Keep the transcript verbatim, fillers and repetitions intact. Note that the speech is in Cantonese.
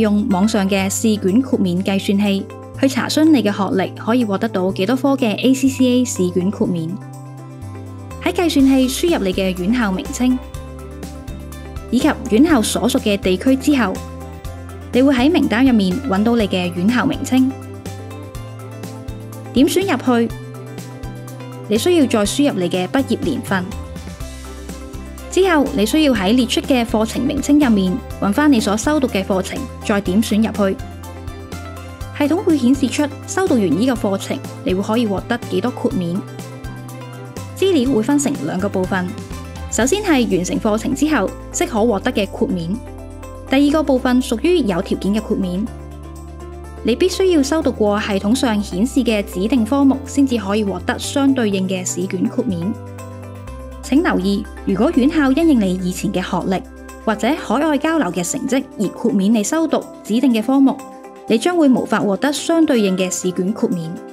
用網上嘅試卷豁免計算器去查詢你嘅學歷可以獲得到幾多科嘅 A C C A 試卷豁免。喺計算器輸入你嘅院校名稱以及院校所屬嘅地區之後，你會喺名單入面揾到你嘅院校名稱，點選入去。你需要再輸入你嘅畢業年份，之後你需要喺列出嘅課程名稱入面揾返你所修讀嘅課程，再點選入去。系統會顯示出修讀完呢個課程，你會可以獲得幾多豁免。資料會分成兩個部分，首先係完成課程之後即可獲得嘅豁免，第二個部分屬於有條件嘅豁免。你必須要修讀過系統上顯示嘅指定科目，先至可以獲得相對應嘅試卷豁免。請留意，如果院校因應你以前嘅學歷或者海外交流嘅成績而豁免你修讀指定嘅科目，你將會無法獲得相對應嘅試卷豁免。